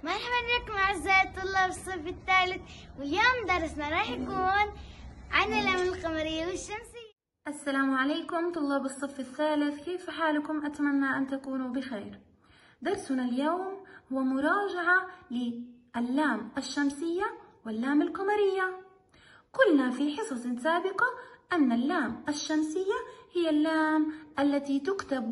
مرحبا بكم أعزائي الطلاب الصف الثالث، واليوم درسنا راح يكون عن اللام القمرية والشمسية. السلام عليكم طلاب الصف الثالث، كيف حالكم؟ أتمنى أن تكونوا بخير. درسنا اليوم هو مراجعة للام الشمسية واللام القمرية. قلنا في حصص سابقة أن اللام الشمسية هي اللام التي تكتب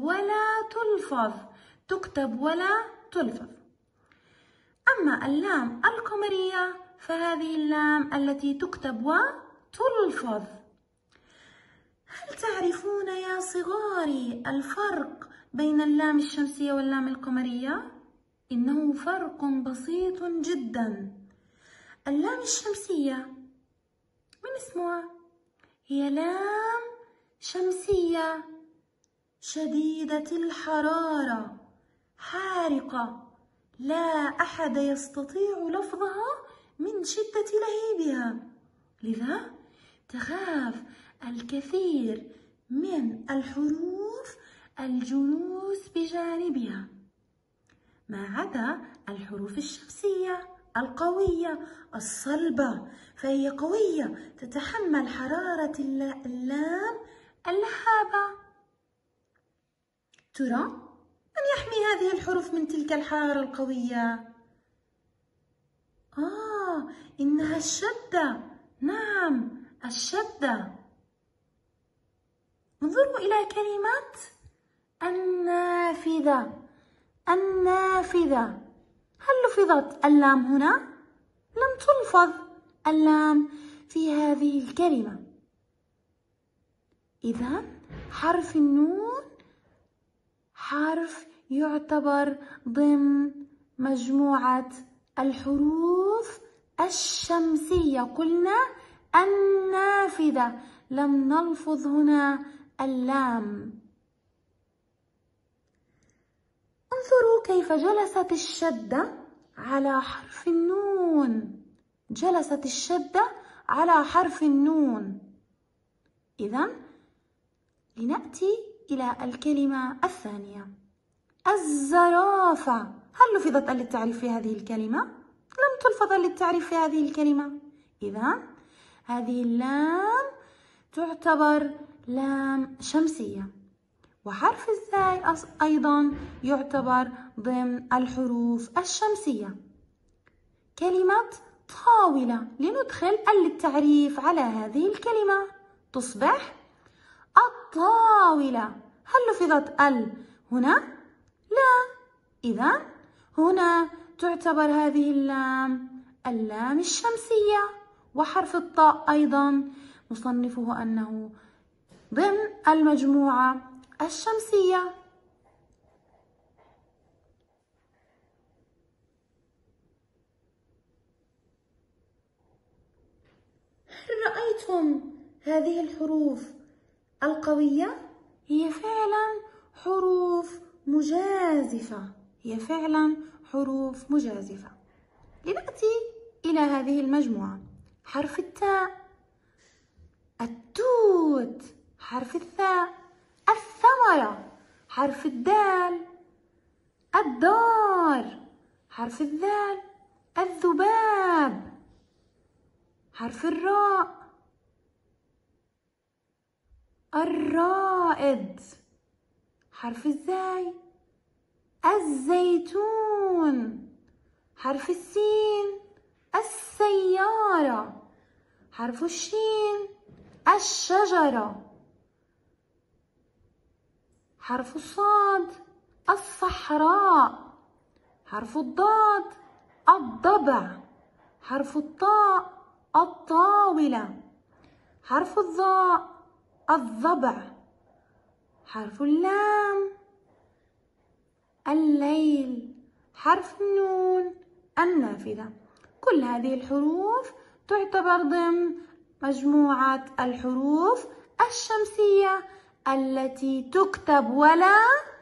ولا تلفظ. أما اللام القمرية فهذه اللام التي تكتب وتلفظ. هل تعرفون يا صغاري الفرق بين اللام الشمسية واللام القمرية؟ إنه فرق بسيط جدا. اللام الشمسية من اسمها هي لام شمسية شديدة الحرارة، حارقة، لا أحد يستطيع لفظها من شدة لهيبها، لذا تخاف الكثير من الحروف الجلوس بجانبها، ما عدا الحروف الشمسية القوية الصلبة، فهي قوية تتحمل حرارة اللام اللهابة. ترى من يحمي هذه الحروف من تلك الحرارة القوية؟ إنها الشدة. نعم، الشدة. انظروا إلى كلمة النافذة. هل لفظت اللام هنا؟ لم تلفظ اللام في هذه الكلمة. إذا حرف النون حرف يعتبر ضمن مجموعة الحروف الشمسية. قلنا النافذة، لم نلفظ هنا اللام. انظروا كيف جلست الشدة على حرف النون. جلست الشدة على حرف النون. إذن لنأتي إلى الكلمة الثانية، الزرافة. هل لفظت للتعريف في هذه الكلمة؟ لم تلفظ للتعريف في هذه الكلمة. إذا هذه اللام تعتبر لام شمسية. وحرف الزاي أيضا يعتبر ضمن الحروف الشمسية. كلمة طاولة، لندخل للتعريف على هذه الكلمة تصبح الطاولة. هل لفظت هنا؟ لا. إذا هنا تعتبر هذه اللام الشمسية. وحرف الطاء أيضا نصنفه أنه ضمن المجموعة الشمسية. هل رأيتم هذه الحروف القوية؟ هي فعلا حروف مجازفة. لنأتي إلى هذه المجموعة. حرف التاء، التوت. حرف الثاء، الثمرة. حرف الدال، الدار. حرف الذال، الذباب. حرف الراء، الرائد. حرف الزاي، الزيتون. حرف السين، السيارة. حرف الشين، الشجرة. حرف الصاد، الصحراء. حرف الضاد، الضبع. حرف الطاء، الطاولة. حرف الظاء، الضبع. حرف اللام، الليل. حرف النون، النافذة. كل هذه الحروف تعتبر ضمن مجموعة الحروف الشمسية التي تكتب ولا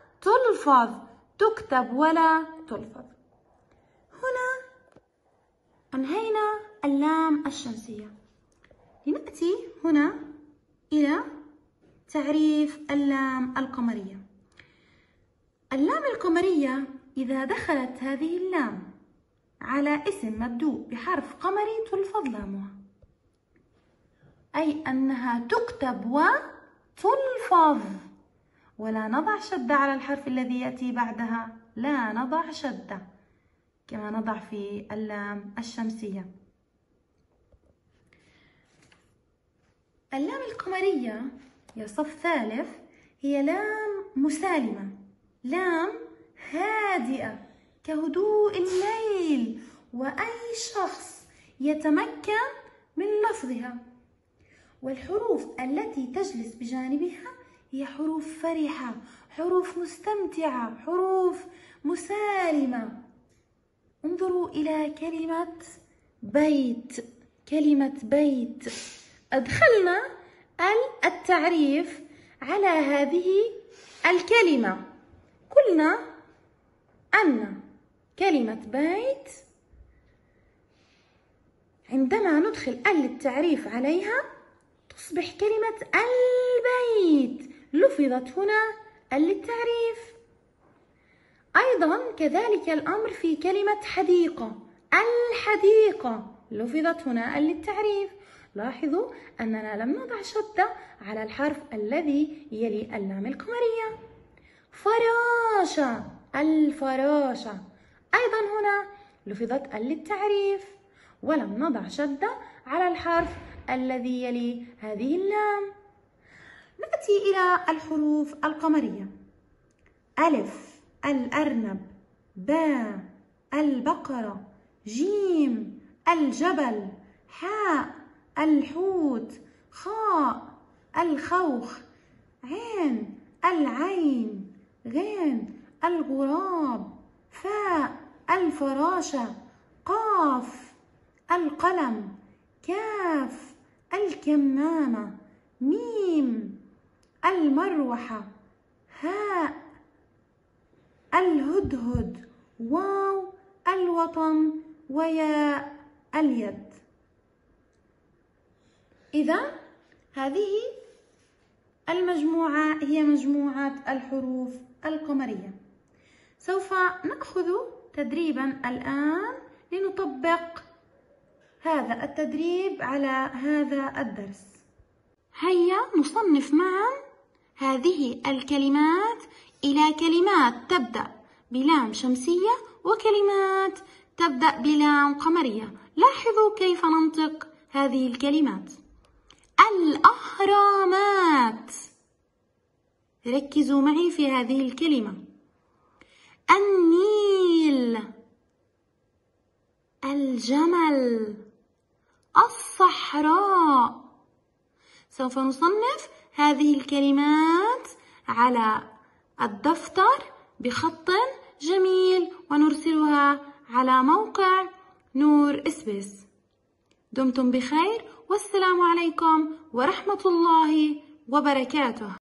تلفظ. هنا أنهينا اللام الشمسية. لنأتي هنا إلى تعريف اللام القمرية. اللام القمرية إذا دخلت هذه اللام على اسم مبدوء بحرف قمري تلفظ لامها، أي أنها تكتب وتلفظ، ولا نضع شدة على الحرف الذي يأتي بعدها، لا نضع شدة كما نضع في اللام الشمسية. اللام القمرية يا صف ثالث هي لام مسالمة، لام هادئة كهدوء الليل، وأي شخص يتمكن من لفظها. والحروف التي تجلس بجانبها هي حروف فرحة، حروف مستمتعة، حروف مسالمة. انظروا إلى كلمة بيت، كلمة بيت أدخلنا التعريف على هذه الكلمة. قلنا أن كلمة بيت عندما ندخل التعريف عليها تصبح كلمة البيت، لفظت هنا للتعريف. أيضا كذلك الأمر في كلمة حديقة، الحديقة لفظت هنا للتعريف. لاحظوا أننا لم نضع شدة على الحرف الذي يلي اللام القمرية. فراشة، الفراشة أيضا هنا لفظت للتعريف، ولم نضع شدة على الحرف الذي يلي هذه اللام. نأتي إلى الحروف القمرية. ألف الأرنب، باء البقرة، جيم الجبل، حاء الحوت، خاء الخوخ، عين العين، غين الغراب، فاء الفراشة، قاف القلم، كاف الكمامة، ميم المروحة، هاء الهدهد، واو الوطن، وياء اليد. إذا هذه المجموعة هي مجموعة الحروف القمرية. سوف نأخذ تدريبا الآن لنطبق هذا التدريب على هذا الدرس. هيا نصنف معا هذه الكلمات إلى كلمات تبدأ بلام شمسية وكلمات تبدأ بلام قمرية. لاحظوا كيف ننطق هذه الكلمات. الأهرامات، ركزوا معي في هذه الكلمة. النيل، الجمل، الصحراء. سوف نصنف هذه الكلمات على الدفتر بخط جميل ونرسلها على موقع نور سبيس. دمتم بخير، والسلام عليكم ورحمة الله وبركاته.